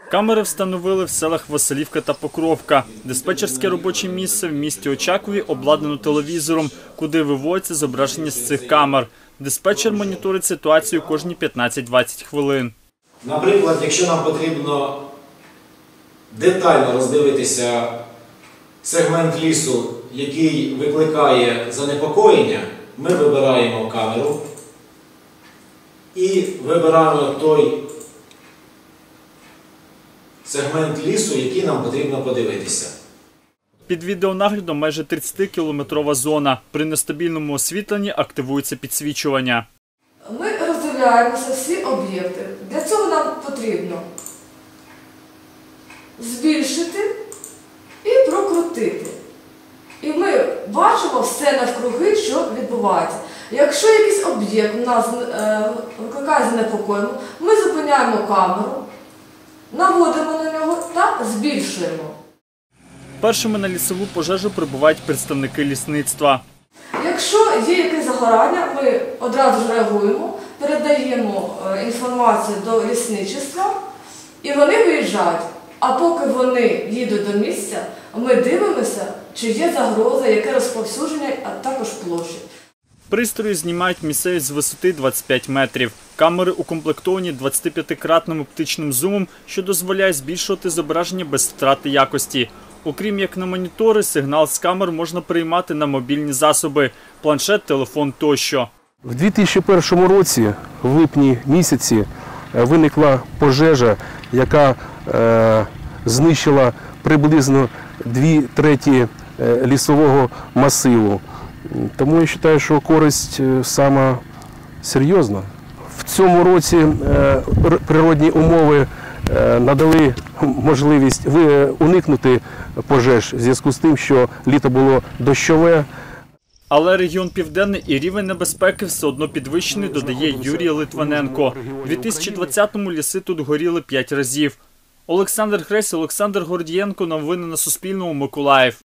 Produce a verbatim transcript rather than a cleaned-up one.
Камери встановили в селах Василівка та Покровка. Диспетчерське робоче місце в місті Очакові обладнано телевізором, куди виводяться зображення з цих камер. Диспетчер моніторить ситуацію кожні п'ятнадцять-двадцять хвилин. Наприклад, якщо нам потрібно детально роздивитися сегмент лісу, який викликає занепокоєння, ми вибираємо камеру і вибираємо той сегмент лісу, який нам потрібно подивитися. Під відеонаглядом майже тридцятикілометрова зона. При нестабільному освітленні активується підсвічування. Ми роздивляємося всі об'єкти. Для цього нам потрібно збільшити і прокрутити. І ми бачимо все навкруги, що відбувається. Якщо якийсь об'єкт у нас е, викликає занепокоєння, ми зупиняємо камеру, наводимо на нього та збільшуємо. Першими на лісову пожежу прибувають представники лісництва. Якщо є якесь загорання, ми одразу ж реагуємо, передаємо інформацію до лісничества і вони виїжджають. А поки вони їдуть до місця, ми дивимося, чи є загроза, яке розповсюдження, а також площі. Пристрої знімають місцевість з висоти двадцять п'ять метрів. Камери укомплектовані двадцятип'ятикратним оптичним зумом, що дозволяє збільшувати зображення без втрати якості. Окрім як на монітори, сигнал з камер можна приймати на мобільні засоби – планшет, телефон тощо. В дві тисячі першому році, в липні місяці, виникла пожежа, яка е, знищила приблизно дві треті лісового масиву. Тому я вважаю, що користь сама серйозна. В цьому році е, природні умови е, надали можливість уникнути пожеж в зв'язку з тим, що літо було дощове. Але регіон Південний і рівень небезпеки все одно підвищений, додає Юрій Литвиненко. У дві тисячі двадцятому ліси тут горіли п'ять разів. Олександр Гресь, Олександр Гордієнко. Новини на Суспільному. Миколаїв.